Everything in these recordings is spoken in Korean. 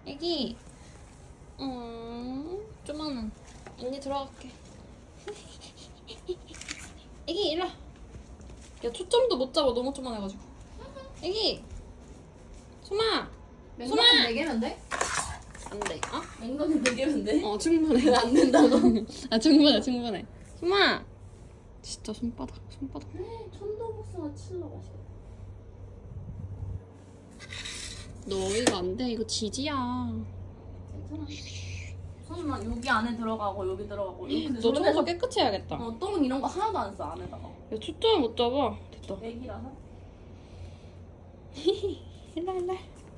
애기. 좀만 언니 들어갈게. 애기 일로 와. 야 초점도 못 잡아. 너무 조만해가지고. 애기. 소마. 소마 4개면 돼? 안 돼. 어? 맹금이 4개면 돼? 충분해. 안 된다고? 충분해. 소마. 진짜 손바닥. 천도복숭아 칠러 맛있겠다. 너 이거 안 돼. 이거 지지야. 괜찮아. 손만 여기 안에 들어가고 여기 들어가고. 너 청소 깨끗이 해야겠다. 똥 이런 거 하나도 안 써 안에다가. 야 초점을 못 잡아. 됐다. 애기라서. 일로.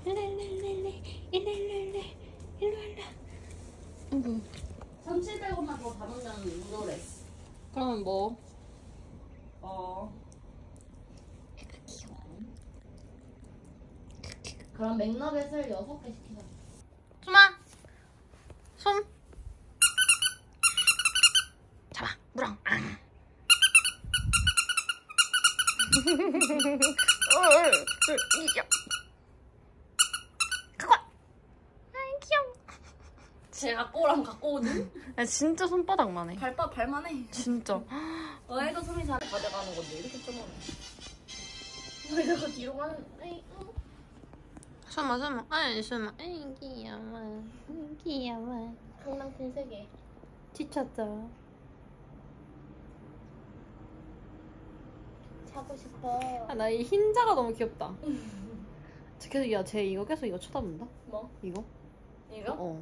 아이고. 1,700원만 더 담으면 무료래. 그러면 뭐? 그럼 맥너겟을 6개 시키자. 소마. 손. 잡아. 물랑. 그거. 아이 귀여워. 제가 꼬랑 갖고 오는? 야 진짜 손바닥만 해. 발만 해. 진짜. 애도 손이 잘 가져가는 건데 이렇게 쪼만해. 왜 자꾸 뒤로 가는? 소마. 아이 귀여워. 강낭핀 3개. 지쳤죠. 사고 싶어. 나 이 흰자가 너무 귀엽다. 계속 쟤 이거 쳐다본다. 뭐? 이거? 이거?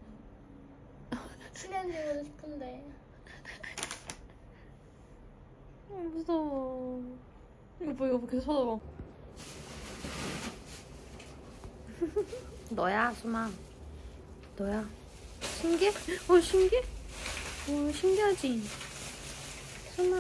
친해지고 싶은데. 무서워. 이거 계속 쳐다봐. 너야, 수마. 너야. 신기해? 신기해? 신기하지? 수마.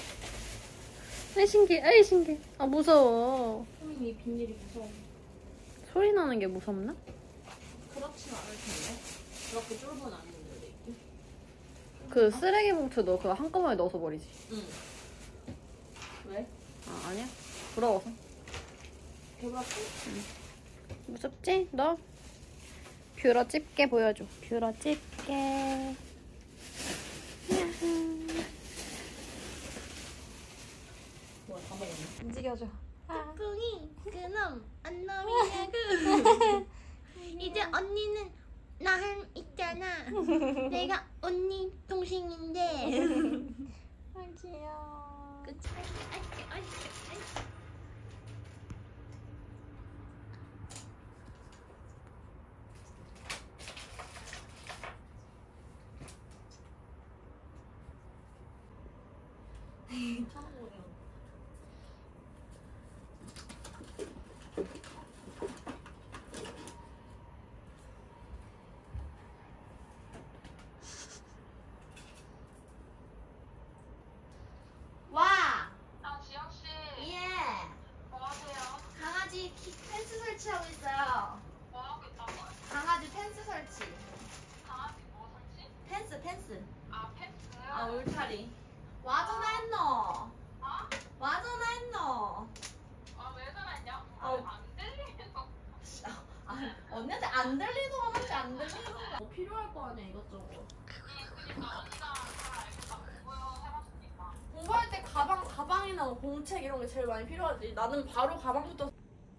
신기해. 아, 무서워. 소민이 비닐이 무서워. 소리 나는 게 무섭나? 그렇진 않을 텐데. 그렇게 쫄보는 아닌데. 그 쓰레기 봉투 너 그거 한꺼번에 넣어서 버리지? 응. 왜? 아, 아니야. 부러워서. 개봤어? 무섭지? 너? 뷰러 집게 보여줘. 뷰러 집게. 뭐야, 다 먹었네. 움직여줘. 뿡이 그놈 안 놈이냐고. 이제 언니는 나한 있잖아. 내가 언니 동생인데. 아, 귀여워. 그치? 와! 지영씨, 예! 뭐 하세요? 강아지 펜스 설치하고 있어요. 뭐 하고 있다고요? 강아지 펜스 설치. 강아지 뭐 설치? 펜스. 아, 펜스? 아, 울타리. 와전화 했노? 어? 와전화 했노? 아, 왜 전화했냐? 아우. 안 들리겠어. 언니한테 안 들리는 거 맞지? 안 들리는 거. 뭐 필요할 거 아니야, 이것저것. 그니까 언니가 잘 알겠다. 공부해봤으니까. 공부할 때 가방이나 뭐 공책 이런 게 제일 많이 필요하지. 나는 바로 가방부터.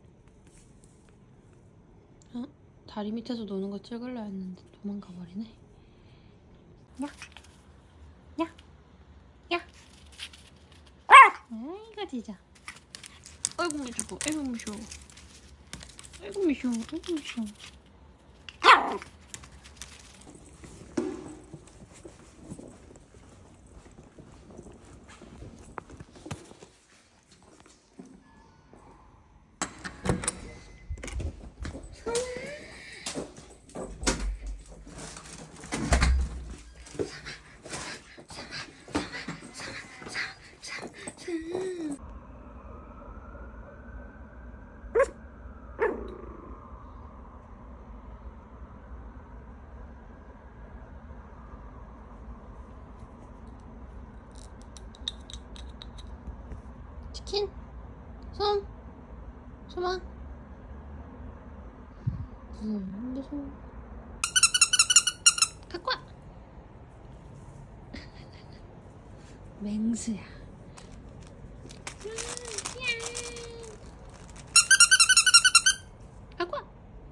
다리 밑에서 노는 거 찍으려 했는데 도망가 버리네. 야. 아이고 진짜. 아이고 무서워. 치킨? 소마? 무서워. 갖고 와. 맹수야. 갖고 와.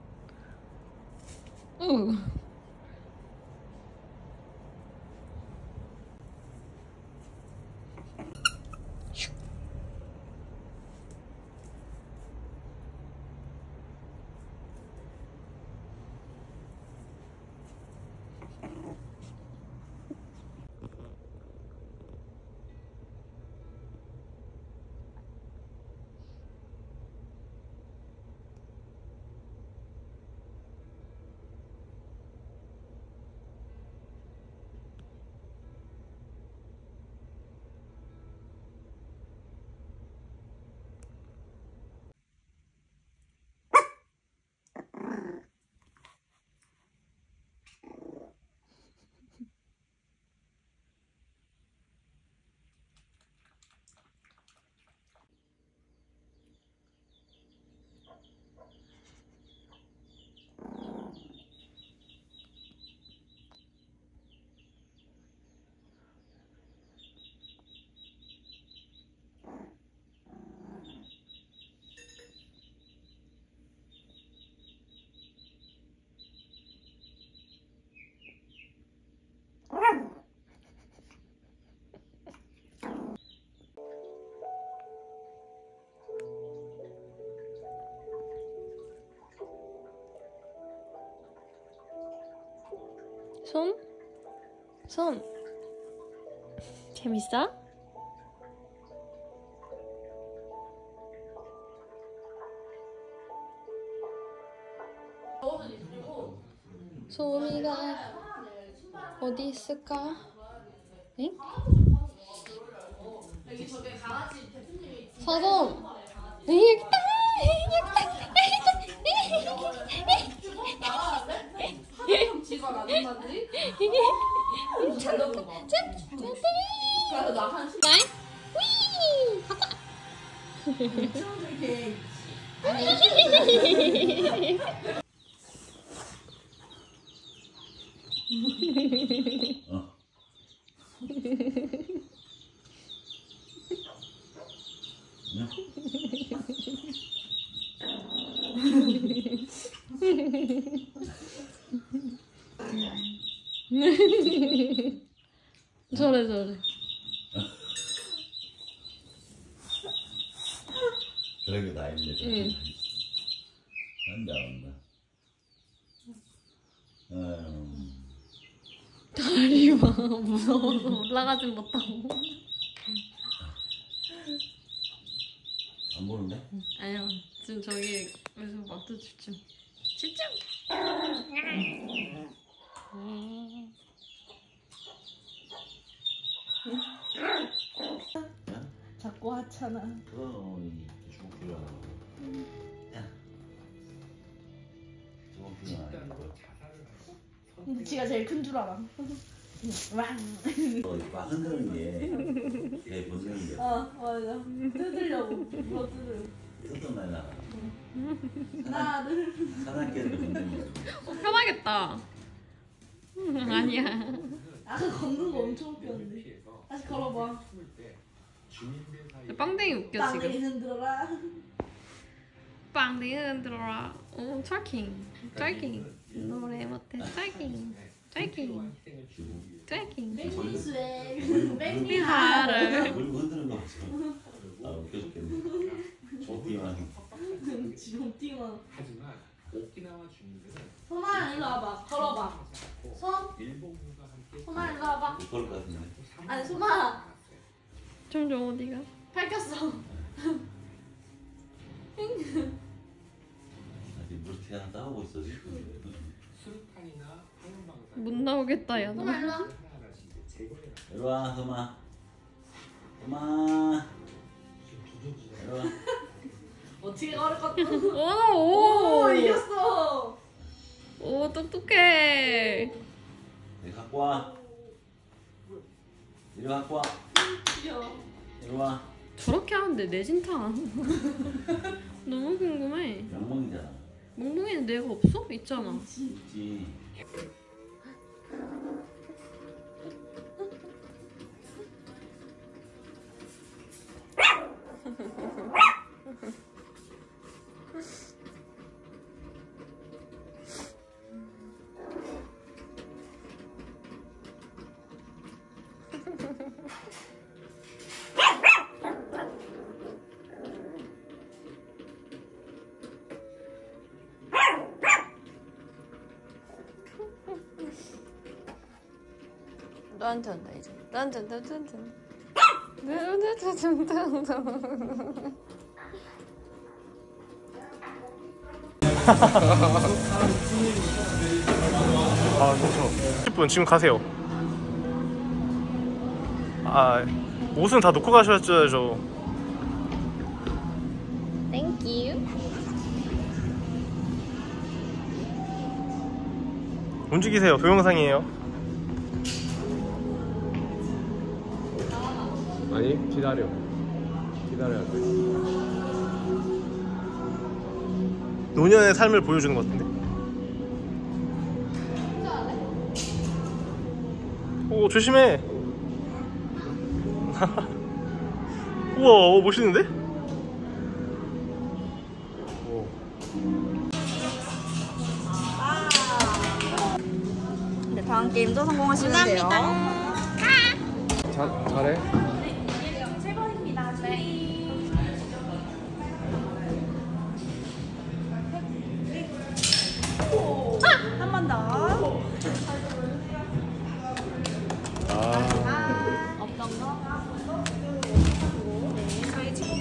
손? 손. 재밌어? 소미가 어디 있을까? 응? 사돈! 여기 있다! 지가 아줌마들이 잘 넣어봐. 그래서 나한 시. 나이? 위! 이렇게 저래 저래. 그런 게 다 있네. 응. 온다. 다리 봐. 무서워서 올라가진 못하고. 안 보는데? 아니요. 지금 저기 그래서 막도 집중. 집중. 자꾸 하찮아. 이 주먹구야. 야. 주먹구야. 근데 지가 제일 큰 줄 알아. 왕. 막 흔드는 게 되게 본능인 게. 맞아. 뜯으려고. 이거 뜯으려고. 뜯던 날라. 하나, 둘. 사납게도 본능이야. 편하겠다. 아니야. 아까 걷는 거 엄청 웃겼는데. 다시 걸어봐. 빵댕이 웃겨 땅에 지금. 흔들어라. 빵댕이 흔들어라. 오 트래킹. 트래킹. 노래 못해. 트래킹. 트래킹. 트래킹. 백미스웨. 이 백미하를. 물고 흔드는 거 봤어. 아 웃겨 죽겠네. 저기만. 지금 뛰어. 하지만 오키나와 주민들은 소만 일로 와봐. 걸어봐. 손. 일본군과 함께 소만 일로 와봐. 그럴 것 같은데. 아니 소만. 점점 어디가? 밝혔어. 아직 물티랑 싸우고 있어 지금. 수류탄이나 화염방사능 못 나오겠다 야 너. 소만 일로 와. 하나하나씩 이제 제거해 나가는 이리 와 흠아. 흠아. 비정지가 이리 와. 어떻게 걸을 것? 오. 오 이겼어. 오 똑똑해. 네, 갖고 와. 이리 갖고 와. 귀여워. 이리 와. 저렇게 하는데 내진탕. 너무 궁금해. 명목이잖아. 몽몽이는 내가 없어? 있잖아. 있지. 너한테 온다 이제. 너한테 온다. 너한테 온다. 아, 그렇죠. 10분 지금 가세요. 아, 옷은 다 놓고 가셔야죠. Thank you. 움직이세요. 동영상이에요. 아니 기다려야 돼. 노년의 삶을 보여주는 것 같은데. 오, 조심해. 우와, 멋있는데? 네, 다음 게임도 성공하시면 돼요. 잘해. 한 번 더. 어떤 거? 네, 저희 친구.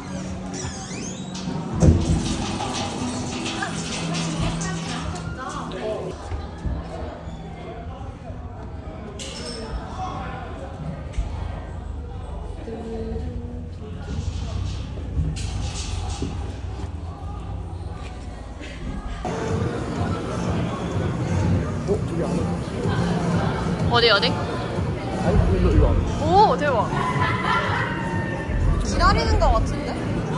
어디? 아니 이거 안 돼. 오, 대박. 기다리는 거 같은데?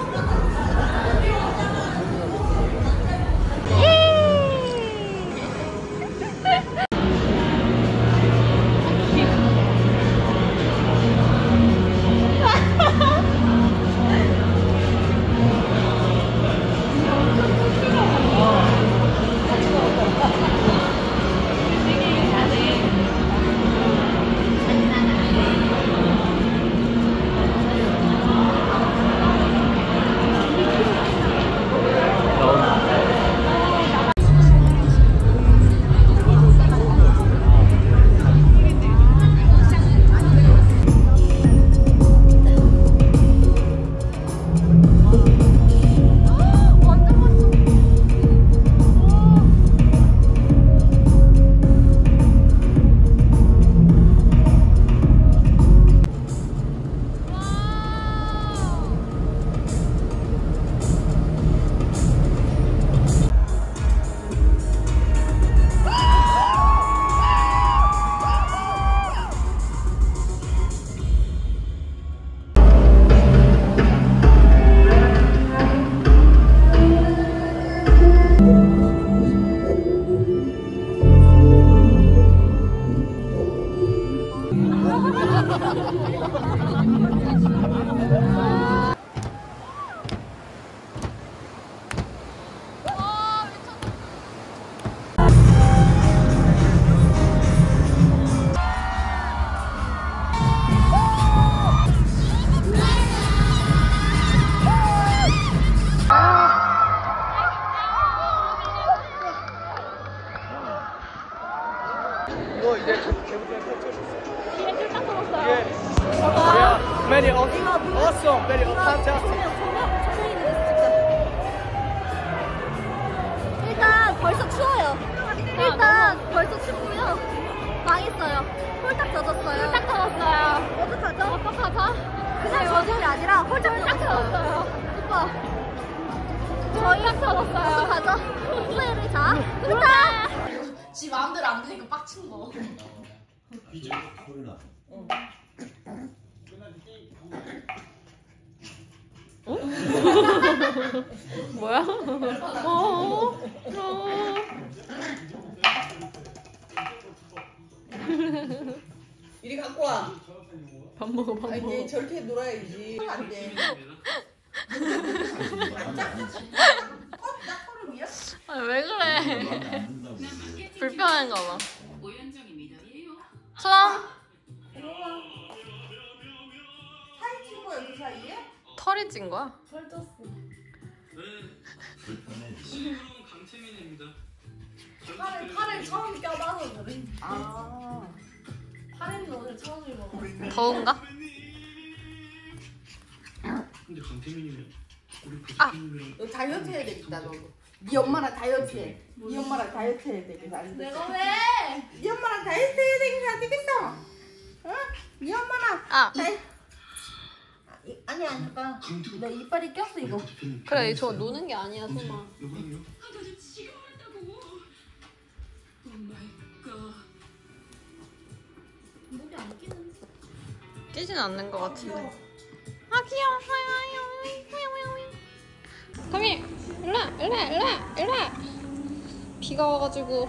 이거 이제 개부터 펼쳐졌어요. Yeah, many awesome, very fantastic. 일단 벌써 추워요. 일단 벌써 춥고요. 망했어요. 홀딱 젖었어요. 홀딱 젖었어요. 어떡하죠? 어떡하죠? 그냥 젖은 게 아니라 홀딱 젖었어요. 오빠. 저희 홀딱 젖었어요. 어떡하죠? 후회를 자. 홀딱! 지 마음대로 안 되니까 빡친 거. 비주 소리 나. 뭐야? 이리 갖고 와. 밥 먹어, 밥 아니 먹어. 얘 저렇게 놀아야지. 안 돼. 아니, 왜 그래? 불편한가 봐. 처음 사진 찍은 거야 그 사이에? 털이 찐 거야? 팔을 처음 껴봐서 그래. 아. 팔에는 오늘 처음 입어봤어. 더운가? 근데 강태민이면 우리 그 아. 친구랑 너 다이어트 해야 되겠다 너도. 네 엄마랑 다이어트 해. 네 엄마랑 다이어트 해야 되겠어. 안 돼. 내가 왜? 네 엄마랑 다이어트 해야 되겠어. 안 되겠어. 응? 네 엄마랑 아, 아니야 잠깐. 강태가 너 이빨이 꼈어 이거. 그래, 저 노는 게 아니야, 소마. 여보랑요? 목이 안 끼는. 끼진 않는 것 같은데. 아, 귀여워. 가미, 일로와. 비가 와가지고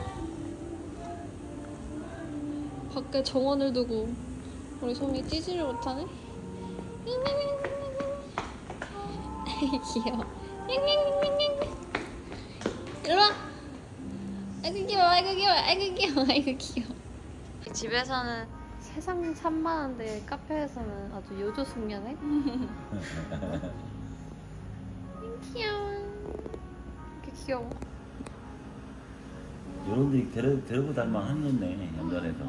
밖에 정원을 두고 우리 솜이 뛰지를 못하네. 귀여워. 일로와. 아이고 귀여워. 집에서는 세상 산만한데 카페에서는 아주 요조숙녀네. 귀여워. 이렇게 귀여워. 이런 데 데리고 달만 하겠네, 연전에서.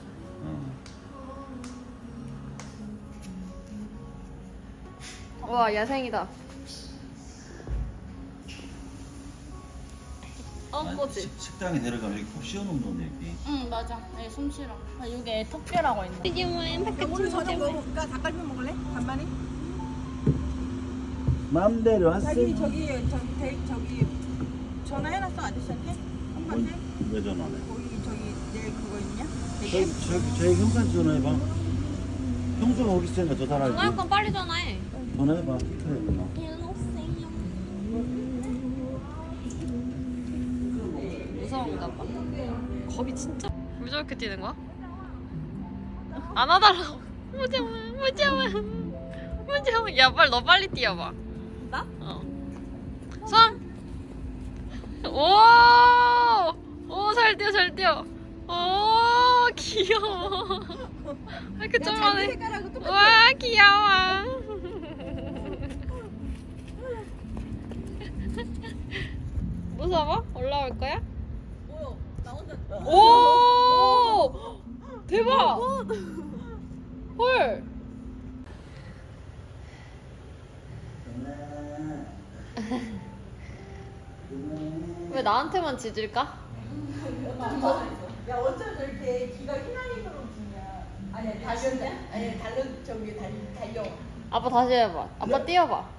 와, 야생이다. 꼬지. 식당에 데려가면 이렇게 콕 씌워놓는데, 이렇게. 응 맞아. 얘 솜씨랑. 아 여기 토끼라고 있네. 오늘 저녁 뭐 먹을까? 닭갈비 먹을래? 간만에? 마음대로 하세요. 저기 전화해놨어 아저씨한테? 형한테? 왜 전화해? 거기 저기 내 그거 있냐? 저희 형한테 전화해봐. 형수가 거기 있으니까 더 잘 알지. 전화할 건 빨리 전화해. 전화해봐. 그래. 무서운가 봐. 겁이 진짜. 왜 저렇게 뛰는 거야? 안아달라고. 무서워. 야, 너 빨리 뛰어봐. 나? 어. 오, 잘 뛰어. 오, 귀여워. 왜 이렇게 쫄만해. 와, 귀여워. 무서워? 올라올 거야? 뭐야? 나 혼자 오! 대박! 헐! 왜 나한테만 짖을까? 야 어쩜 저렇게 귀가 휘날리도록 지냐? 아니야 달렸냐? 아니 달려. 아빠 다시 해봐. 아빠 뛰어봐.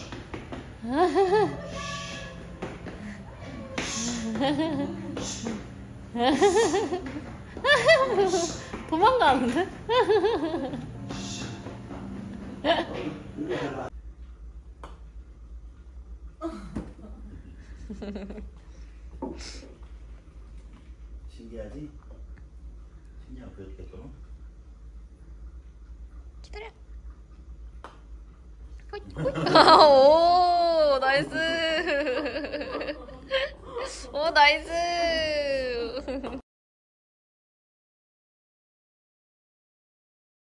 도망가는데? 신기하지? 신기하고 그렇겠죠? 기다려. 오, 나이스. 오, 나이스.